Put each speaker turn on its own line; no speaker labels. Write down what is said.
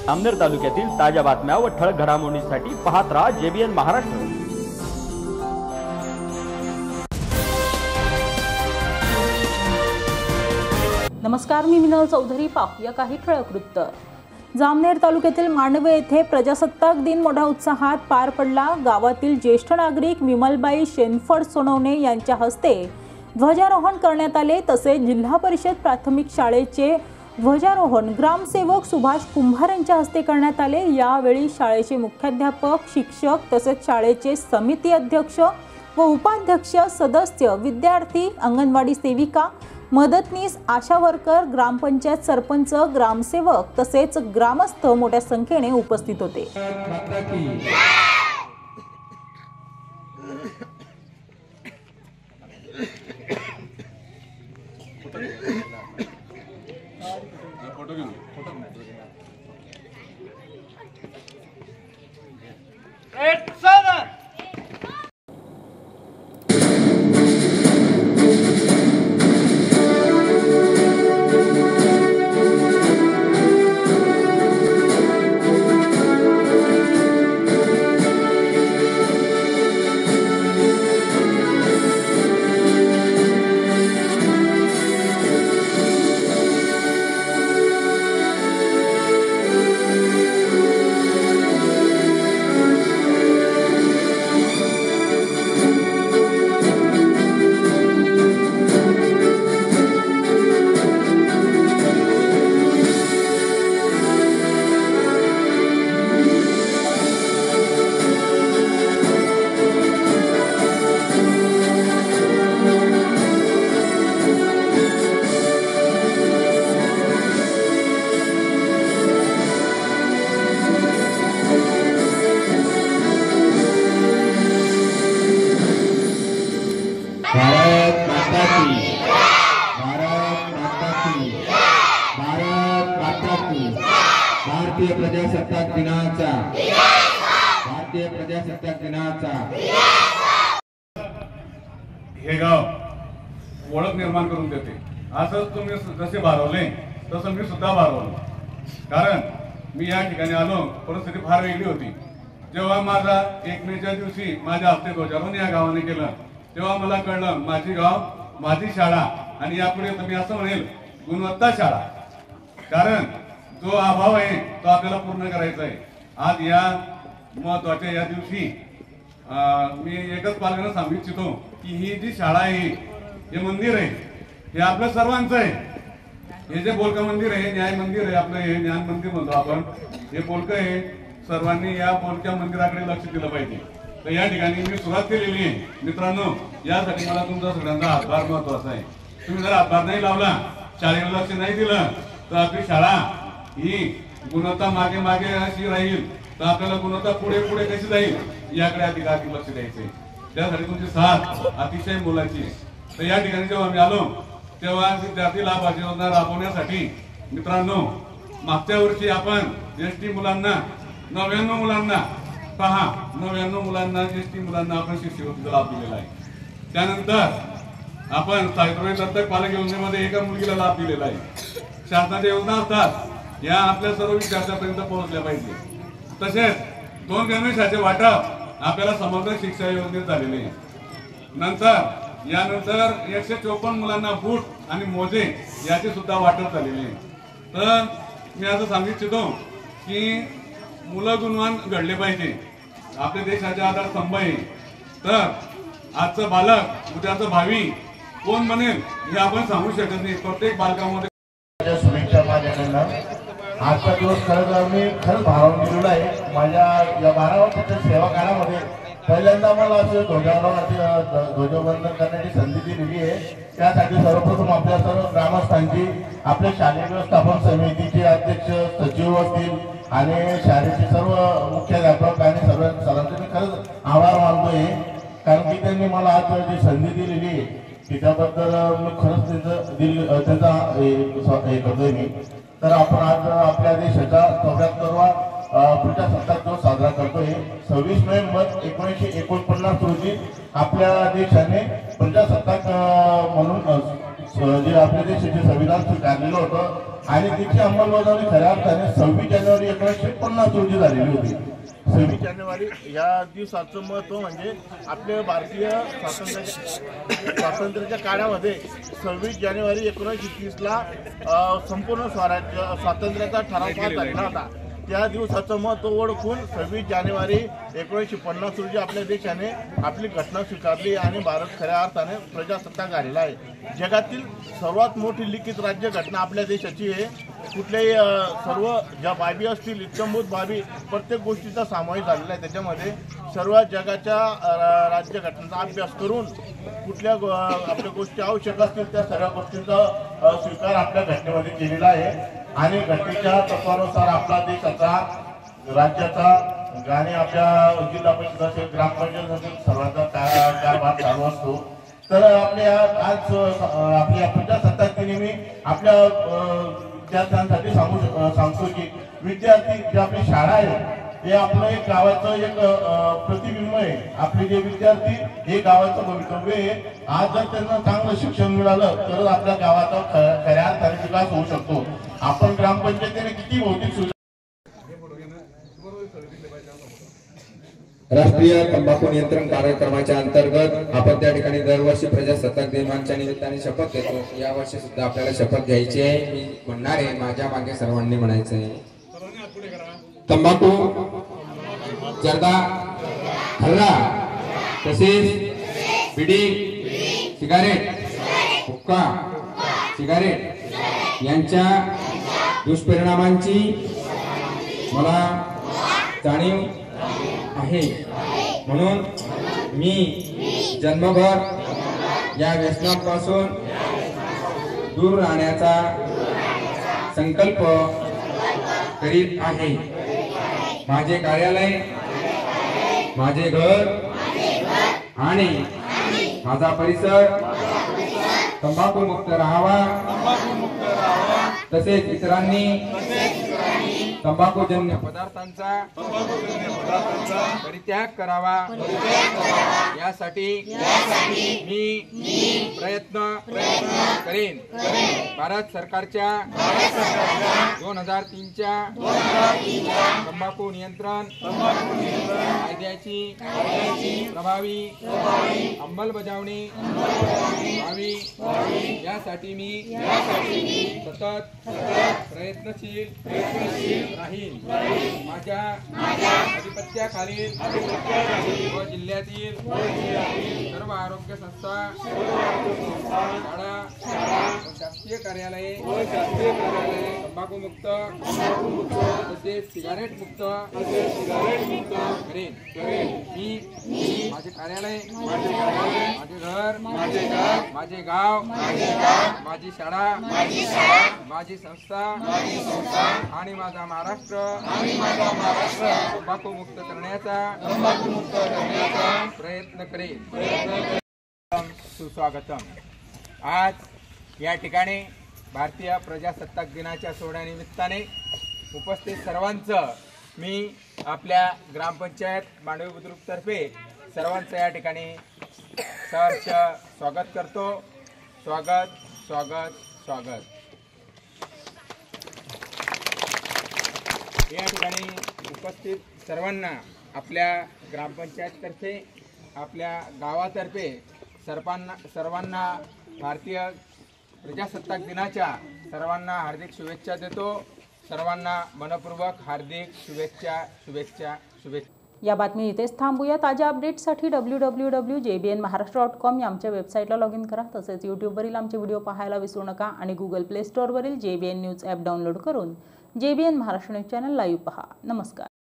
जामनेर तालुक्यातील ताज्या बातम्या व ठळक घडामोडींसाठी पाहत राहा JBN महाराष्ट्र।
नमस्कार, मी मिनल चौधरी। पाहूया काही ठळक वृत्त। जामनेर तालुक्यातील मांडवे येथे प्रजासत्ताक दिन मोठ्या उत्साहात पार पडला। गावातील ज्येष्ठ नागरिक विमलबाई शेनफड सोनवणे यांच्या हस्ते ध्वजारोहण करण्यात आले। तसेच जिल्हा परिषद प्राथमिक शाळेचे ध्वजारोहण ग्रामसेवक सुभाष कुंभार यांच्या हस्ते करण्यात आले। यावेळी शाळेचे मुख्याध्यापक, शिक्षक तसेच शाळेचे समिती अध्यक्ष व उपाध्यक्ष, सदस्य, विद्यार्थी, अंगणवाडी सेविका, मदतनीस, आशा वर्कर, ग्रामपंचायत सरपंच, ग्रामसेवक तसेच ग्रामस्थ मोठ्या संख्येने उपस्थित होते।
भारतीय प्रजासत्ताक दिनाचा
हे गाव ओळख निर्माण करून देते। असंच तुम्ही जसे भारवले तसं मी सुद्धा भारवलो। कारण मी या ठिकाणी आलो, परिस्थिती फार वेगळी होती। जेव्हा माझा 1 मेच्या दिवशी माझ्या हस्ते ध्वजारोहण या गावाने केलं, तेव्हा मला कळलं माझी गाव, माझी शाळा आणि यापुढे तुम्ही असं म्हणेल गुणवत्ता शाळा। कारण जो अभाव आहे तो आपल्याला पूर्ण करायचा आहे। आज या महत्वाच्या या दिवशी मी एकच पालकांना सांगू इच्छितो की ही जी शाळा आहे, हे मंदिर आहे, हे आपलं सर्वांचं आहे। हे जे बोलकं मंदिर आहे, न्याय मंदिर आहे, आपलं हे ज्ञान मंदिर म्हणतो आपण, हे बोलकं आहे। सर्वांनी या बोलक्या मंदिराकडे लक्ष दिलं पाहिजे। तर या ठिकाणी मी सुरुवात केलेली आहे। मित्रांनो, यासाठी मला तुमचा सगळ्यांचा हातभार महत्वाचा आहे। तुम्ही जर हातभार नाही लावला, शाळेला लक्ष नाही दिलं, तर आपली शाळा ही गुणवत्ता मागे मागे अशी राहील, तर आपल्याला गुणवत्ता पुढे पुढे कशी जाईल याकडे अधिक लक्ष द्यायचे। त्यासाठी तुमची साथ अतिशय मोलाची आहे। तर या ठिकाणी जेव्हा मी आलो तेव्हा विद्यार्थी लाभ योजना राबवण्यासाठी मित्रांनो, मागच्या वर्षी आपण एसटी मुलांना 99 मुलांना 99 मुलांना एसटी मुलांना आपण शिष्यवृत्तीचा लाभ दिलेला आहे। त्यानंतर आपण सावित्रीबाई दत्तक पालक योजनेमध्ये एका मुलगीला लाभ दिलेला आहे। शासनाच्या योजना असतात या आपल्या सर्व विद्यार्थ्यांपर्यंत पोहोचल्या पाहिजे। तसेच 2 गणवेशाचे वाटप आपल्याला समग्र शिक्षा योजनेत झालेले आहे। नंतर यानंतर 154 मुलांना बूट आणि मोजे याचे सुद्धा वाटप झालेले आहे। तर मी असं सांगू इच्छितो की मुलं गुणवान घडले पाहिजे, आपल्या देशाचा आधारस्तंभ आहे। तर आजचं बालक उद्याचं भावी कोण बनेल हे आपण सांगू शकत नाही। प्रत्येक बालकामध्ये
शुभेच्छा माझ्याकडनं। आजचा दिवस खरंच भारावून गेलेला आहे। माझ्या या 12 वर्षाच्या सेवा काळामध्ये पहिल्यांदा मला असं ध्वजवंदन करण्याची संधी दिलेली आहे। त्यासाठी सर्वप्रथम आपल्या सर्व ग्रामस्थांची, आपल्या शालेय व्यवस्थापन समितीचे अध्यक्ष, सचिव असतील आणि शाळेचे सर्व मुख्याध्यापक आणि सर्वांचे मी खरंच आभार मानतोय। कारण की त्यांनी मला आज जी संधी दिलेली आहे त्याबद्दल मी खरंच त्यांचा हे करतोय मी। तर आपण आज आपल्या देशाचा 74वा प्रजासत्ताक दिवस साजरा करतोय। 26 नोव्हेंबर 1949 रोजी आपल्या देशाने प्रजासत्ताक म्हणून जे आपल्या देशाचे संविधान स्वीकारलेलं होतं आणि तिची अंमलबजावणी खऱ्या अर्थाने 26 जानेवारी 1950 रोजी झालेली होती. 26 जानेवारी या दिवसाचं महत्त्व म्हणजे आपल्या भारतीय स्वातंत्र्याच्या काळामध्ये 26 जानेवारी 1930ला संपूर्ण स्वातंत्र्याचा ठराव पास झालेला होता. त्या दिवसाचं महत्त्व ओळखून 26 जानेवारी 1950 रोजी आपल्या देशाने आपली घटना स्वीकारली आणि भारत खऱ्या अर्थाने प्रजासत्ताक झालेला आहे. जगातील सर्वात मोठी लिखित राज्य घटना आपल्या देशाची आहे. कुठल्याही सर्व ज्या बाबी असतील इत्थंभूत बाबी प्रत्येक गोष्टीचा समावेश झालेला आहे. त्याच्यामध्ये सर्व जगाच्या राज्यघटनेचा अभ्यास करून कुठल्या आपल्या गोष्टी आवश्यक असतील त्या सर्व गोष्टींचा स्वीकार आपल्या घटनेमध्ये केलेला आहे. आणि घटनेच्या तत्वानुसार आपला देश आता राज्याचा आणि आपल्या जिल्हा परिषद असेल ग्रामपंचायत असेल सर्वांचा कारभार चालू असतो. तर आपल्या आज आपल्या प्रजासत्ताक दिनी आपल्या विद्यार्थ्यांसाठी सांगतो की विद्यार्थी जी आपली शाळा आहे हे आपलं एक गावाचं एक प्रतिबिंब आहे. आपले जे विद्यार्थी हे गावाचं भवितव्य आहे. आज जर त्यांना चांगलं शिक्षण मिळालं तरच आपल्या गावाचा खऱ्या अर्थाने विकास होऊ शकतो. आपण ग्रामपंचायतीने किती भौतिक सुविधा
राष्ट्रीय तंबाखू नियंत्रण कार्यक्रमाच्या अंतर्गत आपण त्या ठिकाणी दरवर्षी प्रजासत्ताक दिनाच्या निमित्ताने शपथ घेतो. या वर्षी सुद्धा आपल्याला शपथ घ्यायची आहे. मी म्हणणार आहे माझ्या मागे सर्वांनी म्हणायचं आहे तंबाखू जर्दा खर्रा तसेच बिडी सिगारेट हुक्का सिगारेट यांच्या दुष्परिणामांची मला जाणीव आहे. म्हणून मी जन्मभर या व्यसनापासून दूर राहण्याचा संकल्प करीत आहे. माझे कार्यालय माझे घर आणि माझा परिसर तंबाखू मुक्त राहावा तसेच इतरांनी तंबाखूजन्य पदार्थांचा परित्याग करावा यासाठी मी प्रयत्न करेन. भारत सरकारच्या 2003च्या तंबाखू नियंत्रण कायद्याची प्रभावी अंमलबजावणी व्हावी यासाठी मी सतत प्रयत्नशील राहील. माझ्या अधिपत्याखालील व जिल्ह्यातील सर्व आरोग्य संस्था शाळा व शासकीय कार्यालये तंबाखू मुक्त तसेच सिगारेट मुक्त करेन. मी माझे कार्यालय माझे घर माझे गाव माझी शाळा माझी संस्था आणि माझा महाराष्ट्र तंबाखू मुक्त करण्याचा प्रयत्न करेन. सुस्वागतम. आज या ठिकाणी भारतीय प्रजासत्ताक दिनाच्या सोहळ्यानिमित्ताने उपस्थित सर्वांचं मी आपल्या ग्रामपंचायत मांडवी बुद्रुक तर्फे सर्वांचं या ठिकाणी सहर्ष स्वागत करतो. स्वागत स्वागत स्वागत. या ठिकाणी उपस्थित सर्वांना आपल्या ग्रामपंचायततर्फे आपल्या गावातर्फे सर्वांना भारतीय प्रजासत्ताक दिनाच्या सर्वांना हार्दिक शुभेच्छा देतो. सर्वांना मनपूर्वक हार्दिक शुभेच्छा.
या बातमी इथेच थांबूया. ताज्या अपडेट्ससाठी www.jbnmaharashtra.com या आमच्या वेबसाईटला लॉग इन करा. तसेच यूट्यूबवरील आमचे व्हिडिओ पाहायला विसरू नका आणि गुगल प्ले स्टोअरवरील JBN न्यूज ॲप डाउनलोड करून JBN Maharashtra news channel live पहा. नमस्कार.